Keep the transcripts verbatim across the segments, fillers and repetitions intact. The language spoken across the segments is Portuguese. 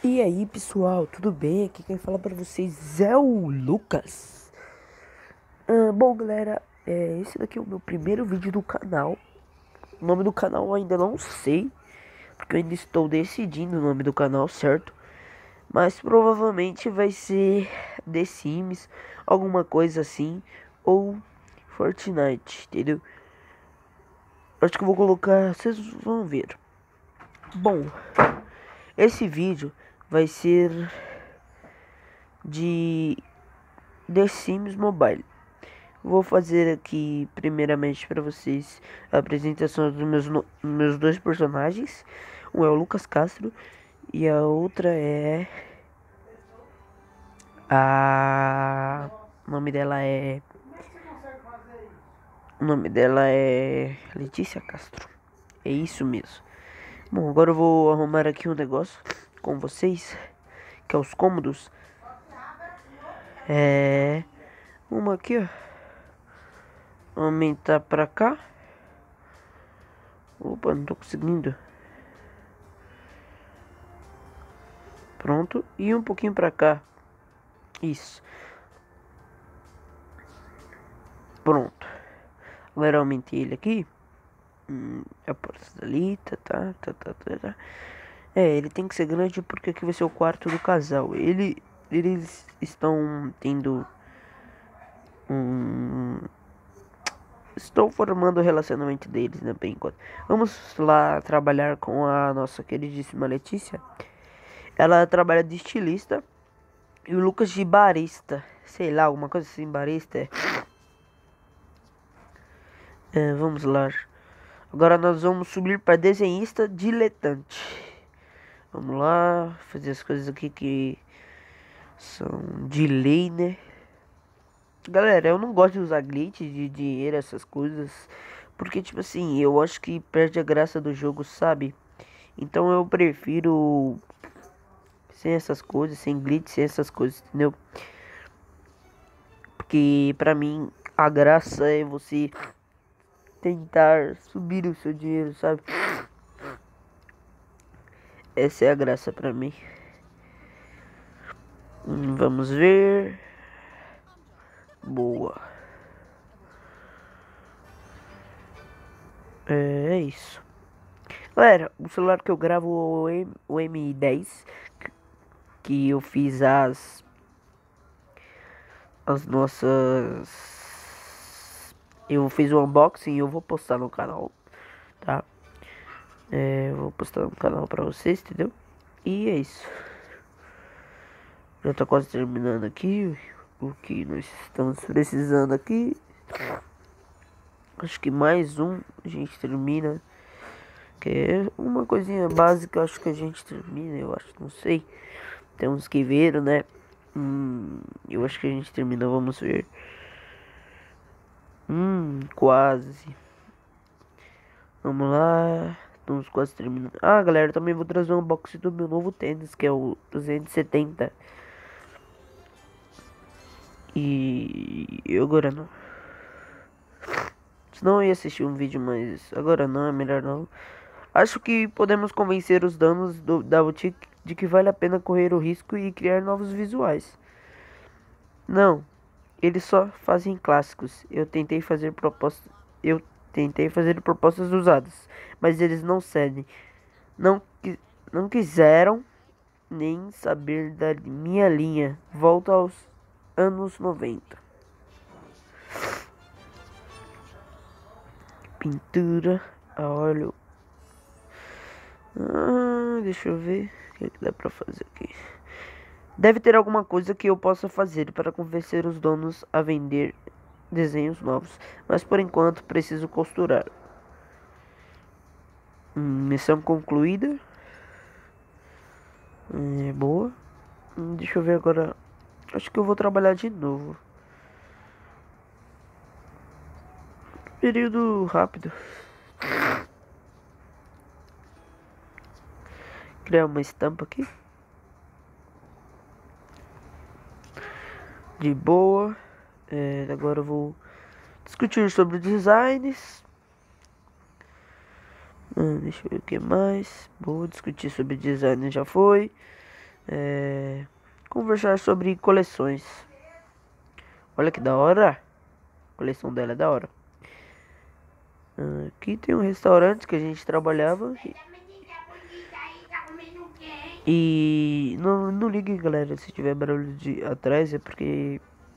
E aí pessoal, tudo bem? Aqui quem fala pra vocês é o Lucas. Ah, bom galera, é, esse daqui é o meu primeiro vídeo do canal. O nome do canal eu ainda não sei, porque eu ainda estou decidindo o nome do canal, certo? Mas provavelmente vai ser The Sims, alguma coisa assim, ou Fortnite, entendeu? Acho que eu vou colocar, vocês vão ver. Bom, esse vídeo vai ser de The Sims Mobile. Vou fazer aqui primeiramente para vocês a apresentação dos meus, no- meus dois personagens. Um é o Lucas Castro e a outra é a o nome dela é o nome dela é Letícia Castro. É isso mesmo. Bom, agora eu vou arrumar aqui um negócio com vocês, que é os cômodos. É uma aqui, ó. Aumentar pra cá. Opa, não tô conseguindo. Pronto. E um pouquinho pra cá. Isso. Pronto. Agora eu aumentei ele aqui. Hum, a porta dali. Tá, tá, tá, tá, tá, tá. É, ele tem que ser grande porque aqui vai ser o quarto do casal. Ele, eles estão tendo um... Estão formando o relacionamento deles, né, por enquanto. Vamos lá trabalhar com a nossa queridíssima Letícia. Ela trabalha de estilista. E o Lucas de barista. Sei lá, alguma coisa assim, barista. É. É, vamos lá. Agora nós vamos subir para desenhista diletante. Vamos lá, fazer as coisas aqui que são de lei, né? Galera, eu não gosto de usar glitch de dinheiro, essas coisas. Porque, tipo assim, eu acho que perde a graça do jogo, sabe? Então eu prefiro sem essas coisas, sem glitch, sem essas coisas, entendeu? Porque pra mim a graça é você tentar subir o seu dinheiro, sabe? Essa é a graça pra mim. Hum, vamos ver. Boa. É, é isso. Galera, o celular que eu gravo é o M- o M dez. Que eu fiz as. As nossas. Eu fiz o unboxing e eu vou postar no canal, tá? É, eu vou postar no canal pra vocês, entendeu? E é isso. Já tá quase terminando aqui. O que nós estamos precisando aqui. Acho que mais um a gente termina. Que é uma coisinha básica, acho que a gente termina, eu acho, não sei. Tem uns que viram, né? Hum, eu acho que a gente termina, vamos ver. Hum, quase. Vamos lá. Estamos quase terminando. Ah, galera, também vou trazer um unboxing do meu novo tênis, que é o duzentos e setenta. E eu agora não. Senão eu ia assistir um vídeo, mas agora não, é melhor não. Acho que podemos convencer os donos do, da boutique de que vale a pena correr o risco e criar novos visuais. Não, eles só fazem clássicos. Eu tentei fazer propostas, eu tentei fazer propostas usadas, mas eles não cedem. Não, qui- não quiseram nem saber da minha linha. Volta aos anos noventa. Pintura a óleo. Ah, deixa eu ver o que, é que dá pra fazer aqui. Deve ter alguma coisa que eu possa fazer para convencer os donos a vender desenhos novos, mas por enquanto preciso costurar. Hum, missão concluída. Hum, É boa. Hum, Deixa eu ver agora. Acho que eu vou trabalhar de novo. Período rápido. Criar uma estampa aqui. De boa. É, agora eu vou discutir sobre designs. Hum, deixa eu ver o que mais. Vou discutir sobre design, já foi. é, conversar sobre coleções. Olha que da hora. A coleção dela é da hora. Ah, aqui tem um restaurante que a gente trabalhava. E não, não liguem, galera, se tiver barulho de atrás é porque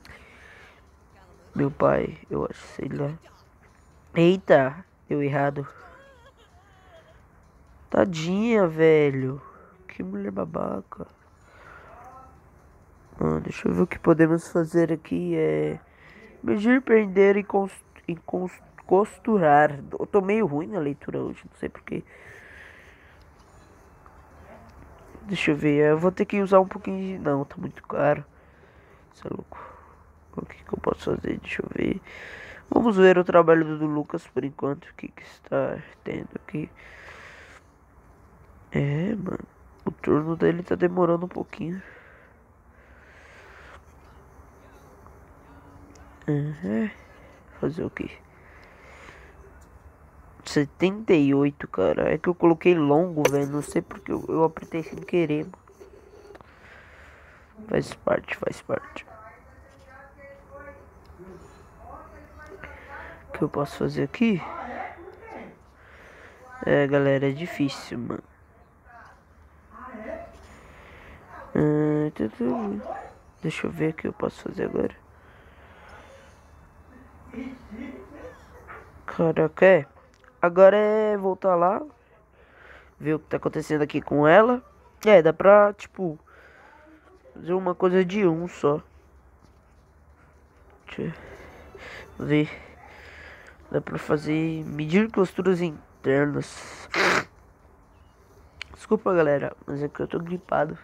meu pai, eu acho, sei lá. Eita, deu errado. Tadinha, velho. Que mulher babaca. Ah, deixa eu ver o que podemos fazer aqui. É medir, prender e, cons e cons costurar. Eu tô meio ruim na leitura hoje, não sei porquê. Deixa eu ver, eu vou ter que usar um pouquinho de... Não, tá muito caro. Isso é louco. O que que eu posso fazer? Deixa eu ver. Vamos ver o trabalho do Lucas por enquanto. O que que está tendo aqui. É, mano. O turno dele tá demorando um pouquinho. Uhum. Fazer o quê? setenta e oito, cara. É que eu coloquei longo, velho. Não sei porque eu, eu apertei sem querer. Mano. Faz parte, faz parte. O que eu posso fazer aqui? É, galera, é difícil, mano. Hum, deixa eu ver o que eu posso fazer agora. Caraca, é. Agora é voltar lá. Ver o que tá acontecendo aqui com ela. É, dá pra, tipo, fazer uma coisa de um só. Deixa eu ver. Dá pra fazer. Medir costuras internas. Desculpa, galera, mas é que eu tô gripado.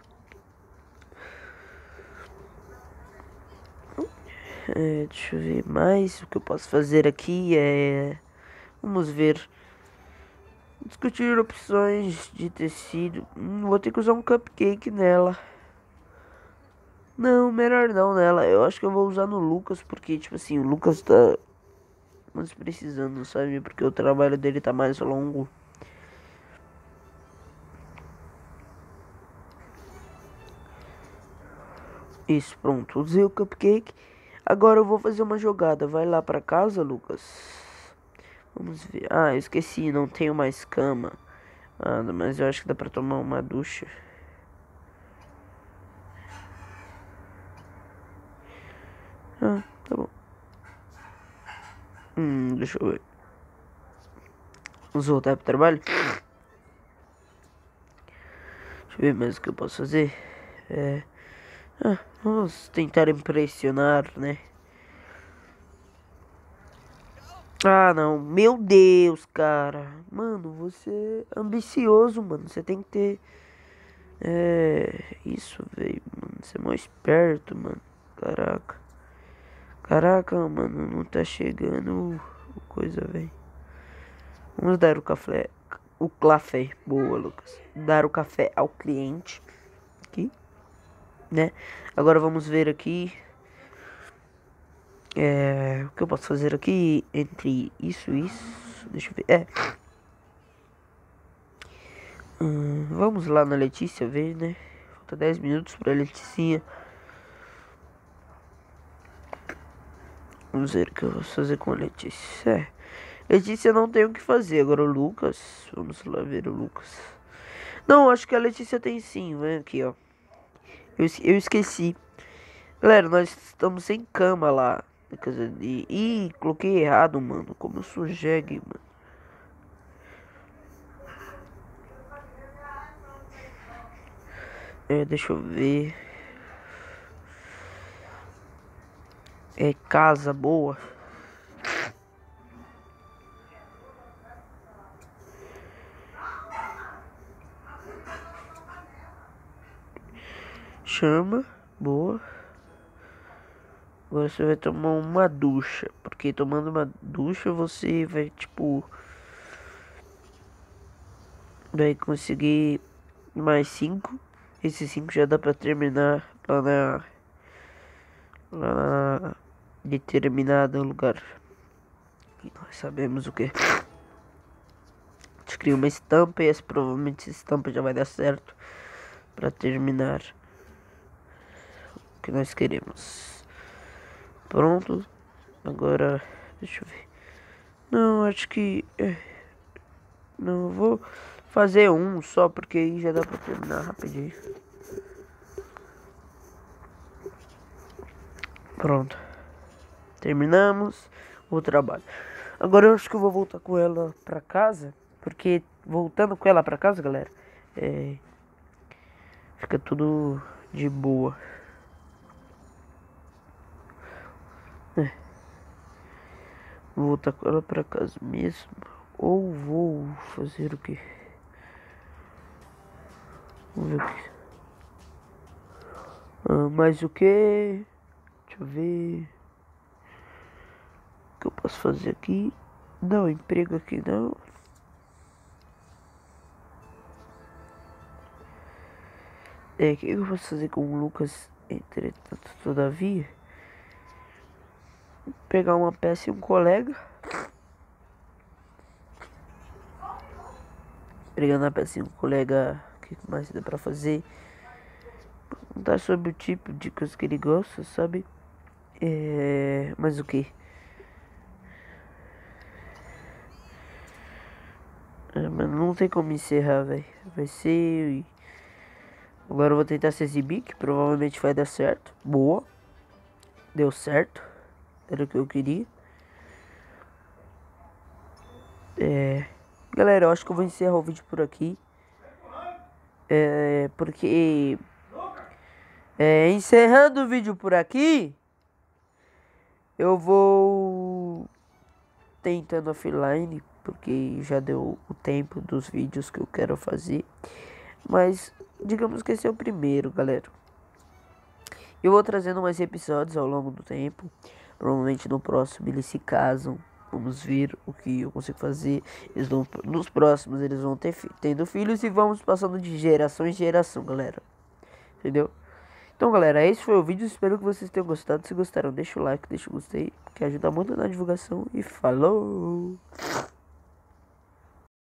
É, deixa eu ver mais. O que eu posso fazer aqui é. Vamos ver. Discutir opções de tecido. Hum, vou ter que usar um cupcake nela. Não, melhor não nela. Eu acho que eu vou usar no Lucas, porque, tipo assim, o Lucas tá mais precisando, sabe? Porque o trabalho dele tá mais longo. Isso, pronto. Usei o cupcake. Agora eu vou fazer uma jogada. Vai lá pra casa, Lucas. Vamos ver. Ah, eu esqueci, não tenho mais cama. Ah, mas eu acho que dá pra tomar uma ducha. Ah, tá bom. Hum, deixa eu ver. Vamos voltar pro trabalho? Deixa eu ver mais o que eu posso fazer. É. Ah, vamos tentar impressionar, né? Ah, não. Meu Deus, cara. Mano, você é ambicioso, mano. Você tem que ter. É. Isso, velho. Mano, você é mais esperto, mano. Caraca. Caraca, mano. Não tá chegando o coisa, velho. Vamos dar o café. O café. Boa, Lucas. Dar o café ao cliente. Aqui. Né? Agora vamos ver aqui. É, o que eu posso fazer aqui entre isso e isso? Deixa eu ver. É. Hum, vamos lá na Letícia ver, né? Falta dez minutos pra Leticinha. Vamos ver o que eu vou fazer com a Letícia. É. Letícia não tem o que fazer. Agora o Lucas. Vamos lá ver o Lucas. Não, acho que a Letícia tem sim. Vem aqui, ó. Eu, eu esqueci. Galera, nós estamos sem cama lá. E, ih, coloquei errado, mano. Como eu sou jegue, mano. É, deixa eu ver. É casa boa. Chama, boa. Agora você vai tomar uma ducha. Porque tomando uma ducha você vai, tipo. Vai conseguir mais cinco. Esses cinco já dá pra terminar lá na. Lá na determinado lugar. E nós sabemos o que. A gente cria uma estampa e esse, provavelmente essa estampa já vai dar certo. para terminar o que nós queremos. Pronto. Agora, deixa eu ver. Não, acho que é, não vou fazer um só porque aí já dá para terminar rapidinho. Pronto. Terminamos o trabalho. Agora eu acho que eu vou voltar com ela pra casa, porque voltando com ela pra casa, galera, é, fica tudo de boa. É. Vou voltar com ela pra casa mesmo, ou vou fazer o quê? Vamos ver o que. Ah, mais o que? Deixa eu ver. O que eu posso fazer aqui? Não, emprego aqui não. É, o que eu posso fazer com o Lucas? Entretanto, todavia, pegar uma peça e um colega. Pegando a peça e um colega, o que mais dá pra fazer? Perguntar sobre o tipo de coisa que ele gosta, sabe? É, mas o que? É, mas não tem como encerrar, velho. Vai ser. Agora eu vou tentar se exibir, que provavelmente vai dar certo. Boa. Deu certo. Era o que eu queria. É. Galera, eu acho que eu vou encerrar o vídeo por aqui. É. Porque. É, encerrando o vídeo por aqui. Eu vou. Tentando offline. Porque já deu o tempo dos vídeos que eu quero fazer. Mas digamos que esse é o primeiro, galera. Eu vou trazendo mais episódios ao longo do tempo. Provavelmente no próximo eles se casam. Vamos ver o que eu consigo fazer. Eles vão, nos próximos eles vão ter tendo filhos e vamos passando de geração em geração, galera. Entendeu? Então, galera, esse foi o vídeo. Espero que vocês tenham gostado. Se gostaram, deixa o like, deixa o gostei, que ajuda muito na divulgação. E falou!